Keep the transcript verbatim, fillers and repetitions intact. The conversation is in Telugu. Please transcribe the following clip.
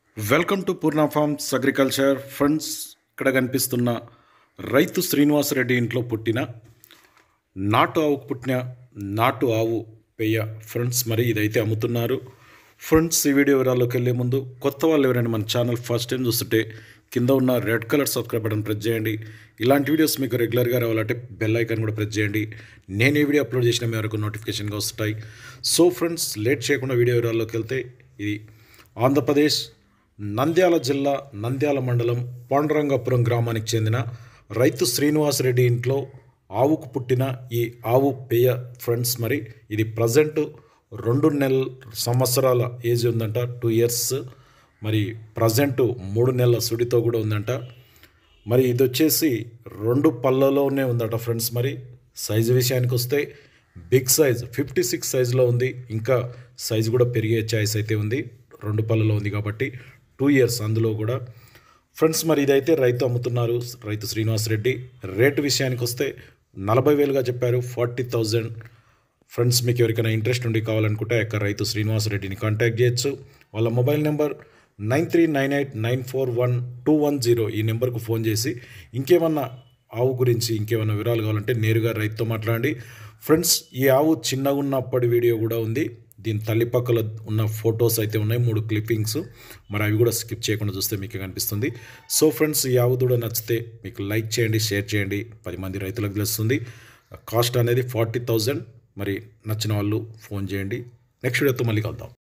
Welcome to Purna farms agriculture friends. ఇక్కడ కనిపిస్తున్న రైతు శ్రీనివాసరెడ్డి ఇంట్లో పుట్టిన నాటు ఆవుకు పుట్టిన నాటు ఆవు పెయ్య ఫ్రెండ్స్. మరి ఇదైతే అమ్ముతున్నారు ఫ్రెండ్స్. ఈ వీడియో వివరాల్లోకి వెళ్ళే ముందు కొత్త వాళ్ళు ఎవరైనా మన ఛానల్ ఫస్ట్ టైం చూస్తుంటే కింద ఉన్న red colour subscribe button press చేయండి. ఇలాంటి వీడియోస్ మీకు రెగ్యులర్గా రావాలంటే బెల్ ఐకాన్ కూడా ప్రెస్ చేయండి. నేను ఏ వీడియో అప్లోడ్ చేసిన మీ వరకు నోటిఫికేషన్గా వస్తాయి. సో ఫ్రెండ్స్, లేట్ చేయకుండా వీడియో వివరాల్లోకి వెళ్తే, ఇది ఆంధ్రప్రదేశ్ నంద్యాల జిల్లా నంద్యాల మండలం పాండురంగాపురం గ్రామానికి చెందిన రైతు శ్రీనివాసరెడ్డి ఇంట్లో ఆవుకు పుట్టిన ఈ ఆవు పేయ ఫ్రెండ్స్. మరి ఇది ప్రజెంట్ రెండు నెలల సంవత్సరాల ఏజ్ ఉందంట, టూ ఇయర్స్. మరి ప్రజెంట్ మూడు నెలల సుడితో కూడా ఉందంట. మరి ఇది వచ్చేసి రెండు పళ్ళలోనే ఉందట ఫ్రెండ్స్. మరి సైజు విషయానికి వస్తే బిగ్ సైజ్ ఫిఫ్టీ సిక్స్ సైజులో ఉంది. ఇంకా సైజు కూడా పెరిగే ఛాయిస్ అయితే ఉంది, రెండు పళ్ళలో ఉంది కాబట్టి. టూ ఇయర్స్ అందులో కూడా ఫ్రెండ్స్. మరి ఇదైతే రైతు అమ్ముతున్నారు, రైతు శ్రీనివాసరెడ్డి. రేటు విషయానికి వస్తే నలభై వేలుగా చెప్పారు, ఫార్టీ థౌజండ్ ఫ్రెండ్స్. మీకు ఎవరికైనా ఇంట్రెస్ట్ ఉండి కావాలనుకుంటే యొక్క రైతు శ్రీనివాసరెడ్డిని కాంటాక్ట్ చేయొచ్చు. వాళ్ళ mobile number nine three nine eight nine four one two one zero. ఈ నెంబర్కు ఫోన్ చేసి ఇంకేమన్నా ఆవు గురించి ఇంకేమన్నా వివరాలు కావాలంటే నేరుగా రైతుతో మాట్లాడండి ఫ్రెండ్స్. ఈ ఆవు చిన్నగా ఉన్నప్పటి వీడియో కూడా ఉంది. దీని తల్లి పక్కల ఉన్న ఫొటోస్ అయితే ఉన్నాయి, మూడు క్లిప్పింగ్స్. మరి అవి కూడా స్కిప్ చేయకుండా చూస్తే మీకు కనిపిస్తుంది. సో ఫ్రెండ్స్, ఈ ఆవు దూడ నచ్చితే మీకు లైక్ చేయండి, షేర్ చేయండి, పది మంది రైతులకు తెలుస్తుంది. కాస్ట్ అనేది ఫార్టీ థౌజండ్. మరి నచ్చిన వాళ్ళు ఫోన్ చేయండి. నెక్స్ట్ వీడియోతో మళ్ళీ కలుద్దాం.